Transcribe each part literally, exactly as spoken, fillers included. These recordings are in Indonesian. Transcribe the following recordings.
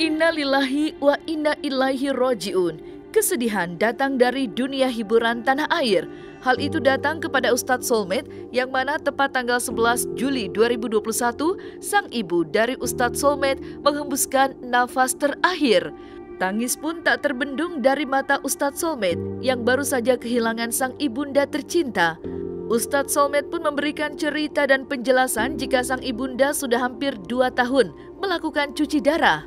Inna lillahi wa inna ilaihi roji'un. Kesedihan datang dari dunia hiburan tanah air. Hal itu datang kepada Ustadz Soulmate yang mana tepat tanggal sebelas Juli dua ribu dua puluh satu, sang ibu dari Ustadz Soulmate menghembuskan nafas terakhir. Tangis pun tak terbendung dari mata Ustadz Soulmate yang baru saja kehilangan sang ibunda tercinta. Ustadz Soulmate pun memberikan cerita dan penjelasan jika sang ibunda sudah hampir dua tahun melakukan cuci darah.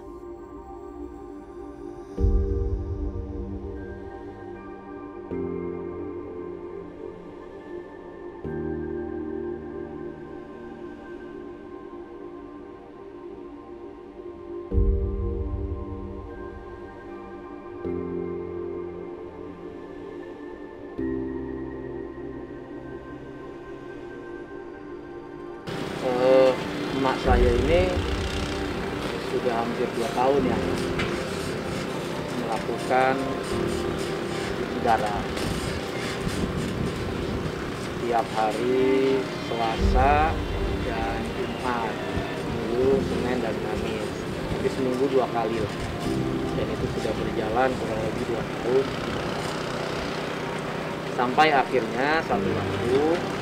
Emak saya ini sudah hampir dua tahun ya melakukan cuci darah setiap hari Selasa dan Jumat, Minggu, Senin dan Kamis. Tapi seminggu dua kali lah. Dan itu sudah berjalan kurang lebih dua tahun. Sampai akhirnya satu waktu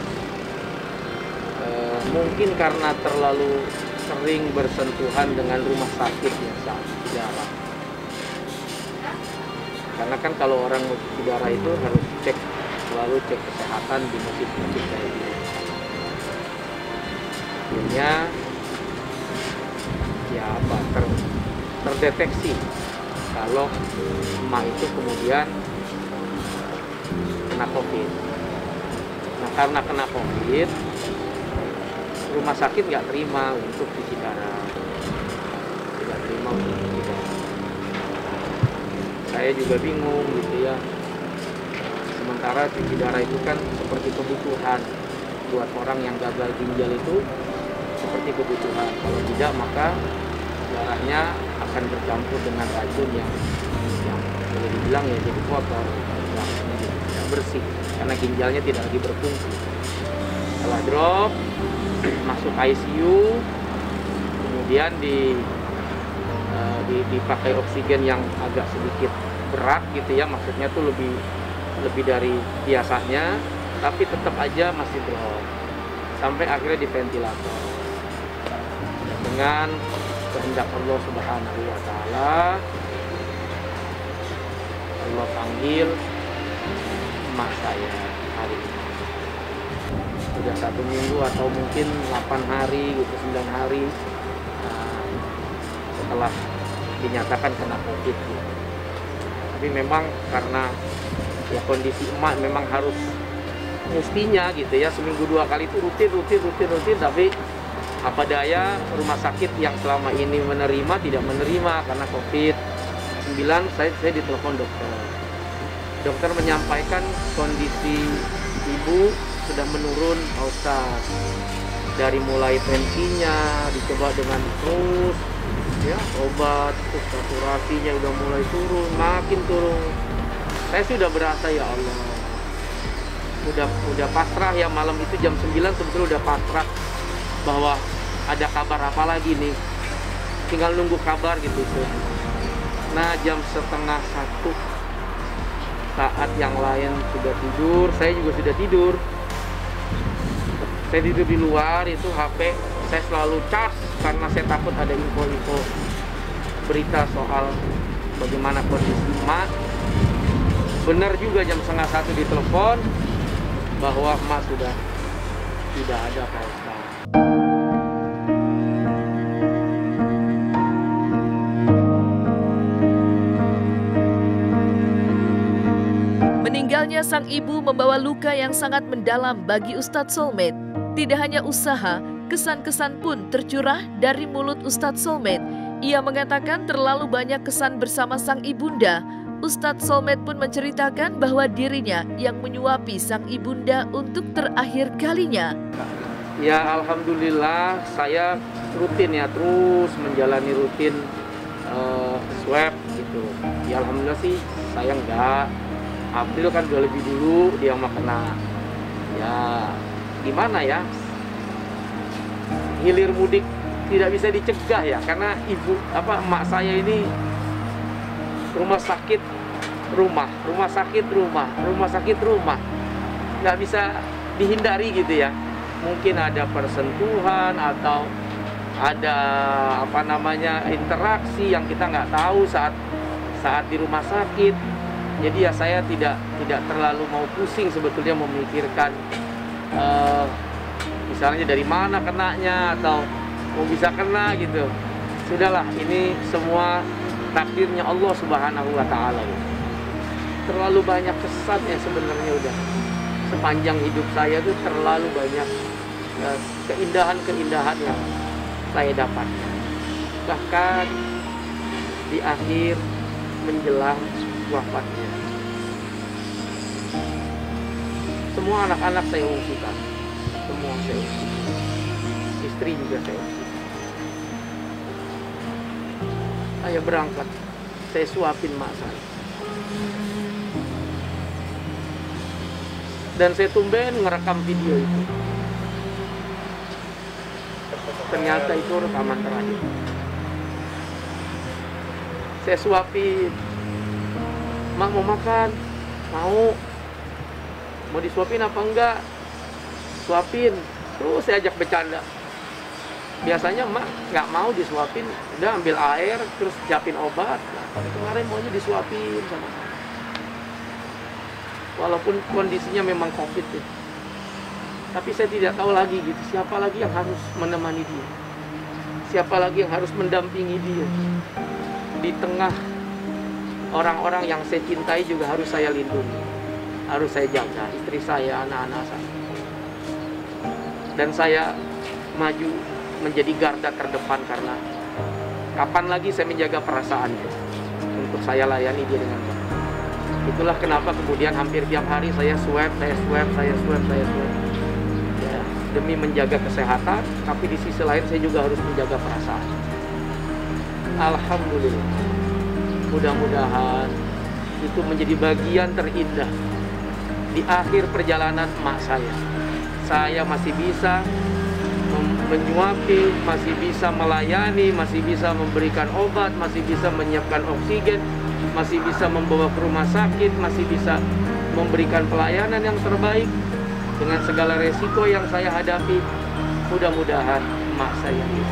Uh, mungkin karena terlalu sering bersentuhan dengan rumah sakit ya saat cuci darah. Karena kan kalau orang mau cuci darah itu harus cek, selalu cek kesehatan di masjid-masjid kayak gitu. Akhirnya ya apa ter, terdeteksi kalau emak itu kemudian kena COVID. Nah karena kena COVID, rumah sakit nggak terima untuk cuci darah, tidak terima untuk cuci darah. Saya juga bingung gitu ya. Sementara cuci darah itu kan seperti kebutuhan buat orang yang gagal ginjal, itu seperti kebutuhan. Kalau tidak maka darahnya akan bercampur dengan racun yang yang boleh dibilang ya jadi kotor, tidak bersih karena ginjalnya tidak lagi berfungsi. Setelah drop masuk I C U, kemudian di, uh, di dipakai oksigen yang agak sedikit berat gitu ya, maksudnya tuh lebih lebih dari biasanya, tapi tetap aja masih drop sampai akhirnya di ventilator. Dan dengan kehendak Allah Subhanahu Wa Taala, Allah panggil emak saya hari ini. Sudah satu minggu atau mungkin delapan hari gitu, sembilan hari uh, setelah dinyatakan kena COVID gitu. Tapi memang karena ya kondisi emak memang harus mestinya gitu ya seminggu dua kali itu rutin rutin rutin rutin tapi apa daya rumah sakit yang selama ini menerima tidak menerima karena COVID sembilan. Saya saya ditelepon dokter. Dokter menyampaikan kondisi ibu sudah menurun, Pak Ustaz. Dari mulai tensinya dicoba dengan terus ya obat, terus saturasinya udah mulai turun, makin turun. Saya sudah berasa ya Allah. Udah udah pasrah ya, malam itu jam sembilan sebetulnya udah pasrah bahwa ada kabar apa lagi nih. Tinggal nunggu kabar gitu tuh. Nah, jam setengah satu saat yang lain sudah tidur, saya juga sudah tidur. Saya tidur di luar, itu H P saya selalu cas karena saya takut ada info-info berita soal bagaimana kondisi emak. Benar juga jam setengah satu ditelepon bahwa emak sudah tidak ada, Pak Ustaz. Meninggalnya sang ibu membawa luka yang sangat mendalam bagi Ustadz Soulmate. Tidak hanya usaha, kesan-kesan pun tercurah dari mulut Ustadz Soulmate. Ia mengatakan terlalu banyak kesan bersama sang ibunda. Ustadz Soulmate pun menceritakan bahwa dirinya yang menyuapi sang ibunda untuk terakhir kalinya. Ya alhamdulillah saya rutin ya, terus menjalani rutin uh, swab gitu. Ya alhamdulillah sih saya enggak. April kan udah lebih dulu dia mau kena. Ya gimana ya, hilir mudik tidak bisa dicegah ya, karena ibu apa emak saya ini rumah sakit rumah, rumah sakit rumah, rumah sakit rumah, nggak bisa dihindari gitu ya. Mungkin ada persentuhan atau ada apa namanya interaksi yang kita nggak tahu saat saat di rumah sakit. Jadi ya saya tidak tidak terlalu mau pusing sebetulnya memikirkan uh, misalnya dari mana kenanya atau mau bisa kena gitu. Sudahlah, ini semua takdirnya Allah Subhanahu wa taala. Terlalu banyak kesannya sebenarnya udah. Sepanjang hidup saya tuh terlalu banyak uh, keindahan-keindahan yang saya dapatkan. Bahkan di akhir menjelang wafatnya, semua anak-anak saya ungsikan, semua saya ungsikan, istri juga saya ungsikan. Saya berangkat, saya suapin mak saya, dan saya tumben ngerekam video itu. Ternyata itu rekaman terakhir. Saya suapin, mak mau makan, mau mau disuapin apa enggak? Suapin. Terus saya ajak bercanda. Biasanya mak nggak mau disuapin, udah ambil air terus siapin obat. Nah, kemarin maunya disuapin sama saya. Walaupun kondisinya memang COVID ya. Tapi saya tidak tahu lagi gitu, siapa lagi yang harus menemani dia, siapa lagi yang harus mendampingi dia. Di tengah orang-orang yang saya cintai juga harus saya lindungi, harus saya jaga, istri saya, anak-anak saya. Dan saya maju menjadi garda terdepan karena kapan lagi saya menjaga perasaan dia untuk saya layani dia dengan baik. Itulah kenapa kemudian hampir tiap hari saya swab, saya swab, saya swab, saya swab. Ya, demi menjaga kesehatan, tapi di sisi lain saya juga harus menjaga perasaan. Alhamdulillah. Mudah-mudahan itu menjadi bagian terindah di akhir perjalanan emak saya. Saya masih bisa menyuapi, masih bisa melayani, masih bisa memberikan obat, masih bisa menyiapkan oksigen, masih bisa membawa ke rumah sakit, masih bisa memberikan pelayanan yang terbaik dengan segala resiko yang saya hadapi. Mudah-mudahan emak saya itu.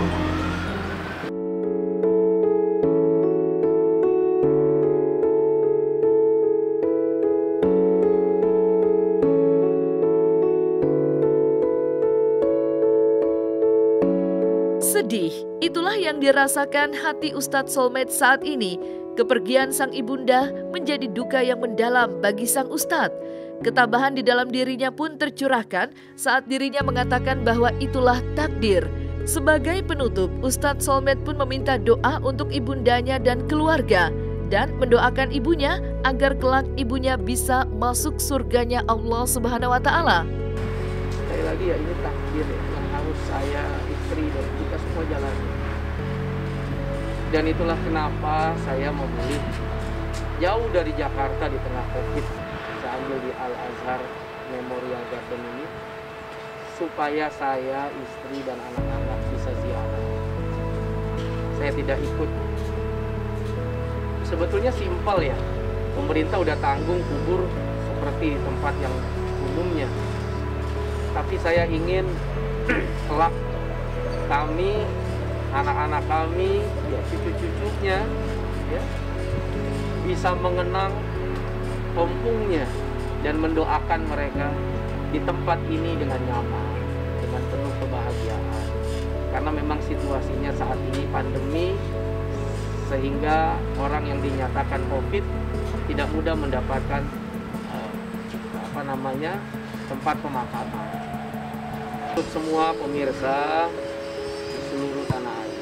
Sedih, itulah yang dirasakan hati Ustadz Solmed saat ini. Kepergian sang ibunda menjadi duka yang mendalam bagi sang Ustadz. Ketabahan di dalam dirinya pun tercurahkan saat dirinya mengatakan bahwa itulah takdir. Sebagai penutup, Ustadz Solmed pun meminta doa untuk ibundanya dan keluarga, dan mendoakan ibunya agar kelak ibunya bisa masuk surganya Allah Subhanahu wa Ta'ala. Sekali lagi ya, ini takdir ya, yang harus saya, istri dan kita semua jalani. Dan itulah kenapa saya memilih jauh dari Jakarta di tengah COVID, saya ambil di Al-Azhar Memorial Garden ini, supaya saya, istri dan anak-anak bisa ziarah. Saya tidak ikut. Sebetulnya simpel ya, pemerintah udah tanggung kubur seperti di tempat yang umumnya. Tapi saya ingin kelak kami, anak-anak kami, ya cucu-cucunya, ya, bisa mengenang kampungnya dan mendoakan mereka di tempat ini dengan nyaman, dengan penuh kebahagiaan. Karena memang situasinya saat ini pandemi, sehingga orang yang dinyatakan COVID tidak mudah mendapatkan uh, apa namanya tempat pemakaman. Untuk semua pemirsa di seluruh tanah air,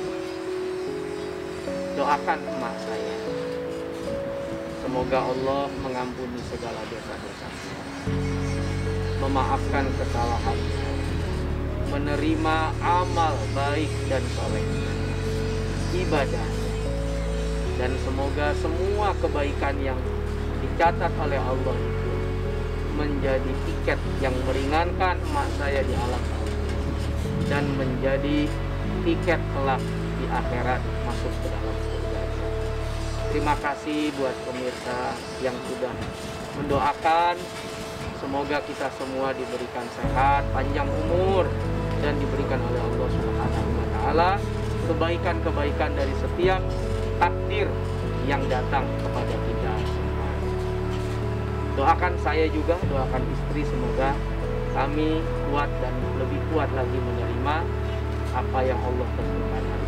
doakan emak saya. Semoga Allah mengampuni segala dosa-dosanya, memaafkan kesalahannya, menerima amal baik dan soleh, ibadah, dan semoga semua kebaikan yang dicatat oleh Allah itu menjadi tiket yang meringankan emak saya di alam kubur dan menjadi tiket kelak di akhirat masuk ke dalam surga. Terima kasih buat pemirsa yang sudah mendoakan. Semoga kita semua diberikan sehat, panjang umur, dan diberikan oleh Allah Subhanahu wa Ta'ala kebaikan-kebaikan dari setiap takdir yang datang kepada kita semua. Doakan saya juga, doakan istri, semoga kami kuat dan lebih kuat lagi menerima apa yang Allah tentukan.